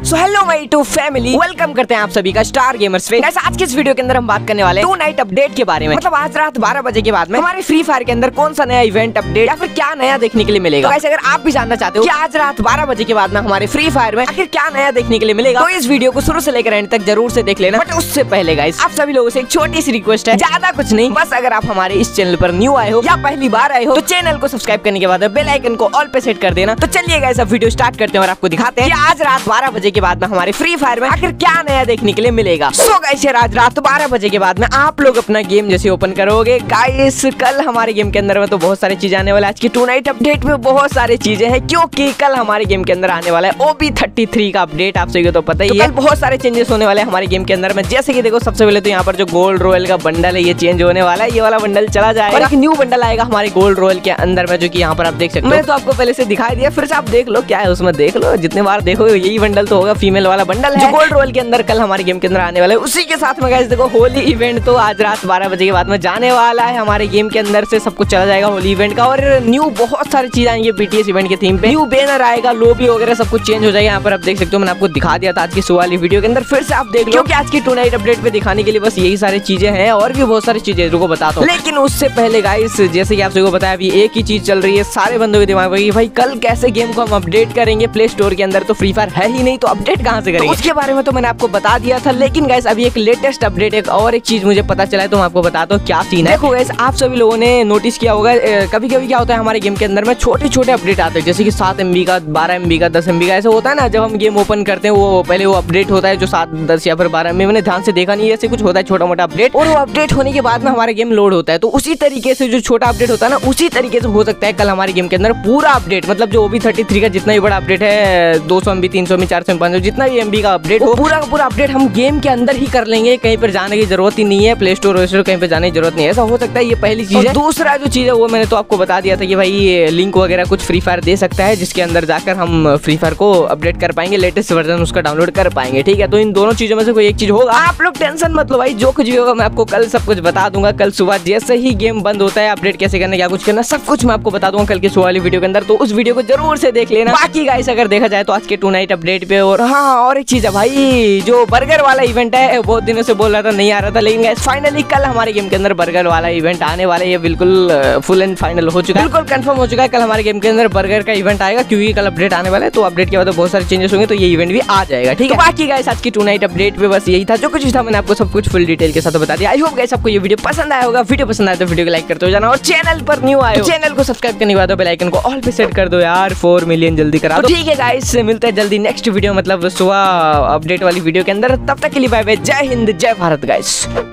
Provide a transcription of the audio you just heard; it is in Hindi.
So hello my two family, welcome करते हैं आप सभी का स्टार गेमर्स पे। गाइस आज के इस वीडियो के अंदर हम बात करने वाले हैं टू नाइट अपडेट के बारे में। मतलब आज रात 12 बजे के बाद में हमारे फ्री फायर के अंदर कौन सा नया इवेंट अपडेट या फिर क्या नया देखने के लिए मिलेगा। तो गाइस अगर आप भी जानना चाहते हो कि आज रात 12 बजे के बाद में हमारे फ्री फायर में आखिर क्या नया देखने के लिए मिलेगा, तो इस वीडियो को शुरू से लेकर एंड तक जरूर से देख लेना। बट उससे पहले गाइस आप सभी लोगों से एक छोटी सी रिक्वेस्ट है, ज्यादा कुछ नहीं, बस अगर आप हमारे इस चैनल पर न्यू आए हो या पहली बार आए हो तो चैनल को सब्सक्राइब करने के बाद बेल आइकन को ऑल पे सेट कर देना। तो चलिए गाइस अब वीडियो स्टार्ट करते हैं और आपको दिखाते हैं कि आज रात 12 बजे के बाद में हमारे फ्री फायर में आखिर क्या नया देखने के लिए मिलेगा। सो गाइस आज रात 12 बजे के बाद में आप लोग अपना गेम जैसे ओपन करोगे गाइस, कल हमारे गेम के अंदर में तो बहुत सारी चीजें आने वाला है। आज की टू नाइट अपडेट में बहुत सारी चीजें हैं क्योंकि कल हमारे गेम के अंदर आने वाला है OB33 का अपडेट। आप सभी को तो पता ही है, कल बहुत सारे चेंजेस होने वाले हैं हमारे गेम के अंदर में। जैसे कि देखो सबसे पहले तो यहाँ पर जो गोल्ड रॉयल का बंडल है ये चेंज होने वाला है, ये वाला बंडल चला जाएगा और एक न्यू बंडल आएगा हमारे गोल्ड रॉयल के अंदर में, जो कि यहाँ पर आप देख सकते हो। मैं तो आपको पहले से दिखाई दिया, फिर से आप देख लो क्या है उसमें, देख लो जितने बार देखो यही बंडल तो होगा, फीमेल वाला बंडल है गोल्ड रॉयल के अंदर कल हमारे गेम के अंदर आने वाला है। उसी के साथ में गाइस देखो होली इवेंट तो आज रात 12 बजे के बाद में जाने वाला है हमारे गेम के अंदर से, सब कुछ चला जाएगा होली इवेंट का। और न्यू बहुत सारी चीजें आएंगी BTS इवेंट के थीम पे, न्यू बैनर आएगा, लोबी वगैरह सब कुछ चेंज हो जाएगा। यहाँ पर आप देख सकते हो, मैंने आपको दिखा दिया था आज की सुबह वाली वीडियो के अंदर, फिर से आप देख लो क्योंकि आज की टू नाइट अपडेट पे दिखाने के लिए बस यही सारी चीजें हैं और भी बहुत सारी चीजें रुको बताता हूँ। लेकिन उससे पहले गाइस जैसे कि आप सभी को बताया अभी एक ही चीज चल रही है सारे बंदों के दिमाग में, भाई कल कैसे गेम को हम अपडेट करेंगे, प्ले स्टोर के अंदर तो फ्री फायर है ही नहीं तो अपडेट कहाँ से करेंगे। उसके बारे में तो मैंने आपको बता दिया था, लेकिन गाइस अभी एक लेटेस्ट अपडेट एक और एक चीज मुझे पता चला है तो मैं आपको बताता हूँ क्या सीन है। देखो गाइस आप सभी लोगों ने नोटिस किया होगा कभी कभी क्या होता है हमारे गेम के अंदर में छोटे छोटे अपडेट आते हैं, जैसे कि 7 MB का, 12 MB का, 10 MB का, ऐसा होता है ना। जब हम गेम ओपन करते हैं वो पहले वो अपडेट होता है जो 7, 10 या फिर 12 MB, मैंने ध्यान से देखा नहीं, ऐसे कुछ होता है छोटा मोटा अपडेट, और वो अपडेट होने के बाद में हमारा गेम लोड होता है। तो उसी तरीके से जो छोटा अपडेट होता है ना, उसी तरीके से हो सकता है कल हमारे गेम के अंदर पूरा अपडेट, मतलब जो OB33 का जितना भी बड़ा अपडेट है, 200 MB, 300 MB, 400 MB, 500 जितना भी MB का अपडेट हो, पूरा का पूरा अपडेट हम गेम के अंदर ही कर लेंगे, कहीं पर जाने की जरूरत ही नहीं है, प्ले स्टोर कहीं पे जाने की जरूरत नहीं है। ऐसा हो सकता है, ये पहली चीज है। दूसरा जो चीज है वो मैंने तो आपको बता दिया था कि भाई लिंक वगैरह कुछ फ्री फायर दे सकता है जिसके अंदर जाकर हम फ्री फायर को अपडेट कर पाएंगे, लेटेस्ट वर्जन उसका डाउनलोड कर पाएंगे, ठीक है। तो इन दोनों चीजों में से कोई एक चीज होगा, आप लोग टेंशन मत लो भाई, जो कुछ भी होगा मैं आपको कल सब कुछ बता दूंगा। कल सुबह जैसे ही गेम बंद होता है अपडेट कैसे करना, क्या कुछ करना, सब कुछ मैं आपको बता दूंगा कल की सुबह वाली वीडियो के अंदर, तो उस वीडियो को जरूर से देख लेना। बाकी गाइस अगर देखा जाए तो आज के टू नाइट अपडेट पे, और हाँ और एक चीज है भाई, जो बर्गर वाला इवेंट है बहुत दिनों से बोल रहा था नहीं आ रहा था, लेकिन गाइस फाइनली कल हमारे गेम के अंदर बर्गर वाला इवेंट आने वाला है, ये बिल्कुल फुल एंड फाइनल हो चुका है, बिल्कुल कंफर्म हो चुका है। कल हमारे गेम के अंदर बर्गर का इवेंट आएगा क्योंकि कल अपडेट आने वाला है, तो अपडेट के बाद बहुत सारे चेंजेस होंगे तो ये इवेंट भी आ जाएगा, ठीक है। बाकी गाइस आज की टू नाइट अपडेट पे बस यही था, जो कुछ था मैंने आपको सब कुछ फुल डिटेल के साथ बता दिया। आई होप गाइस आपको ये वीडियो पसंद आया होगा। वीडियो पसंद आया तो वीडियो को लाइक करते हो जाना, और चैनल पर न्यू आए हो चैनल को सब्सक्राइब करने के बाद बेल आइकन को ऑल पे सेट कर दो यार, 4 मिलियन जल्दी करा दो, ठीक है गाइस। मिलते हैं जल्दी नेक्स्ट वीडियो, मतलब सुबह अपडेट वाली वीडियो के अंदर। तब तक के लिए बाय बाय, जय हिंद, जय भारत गाइस।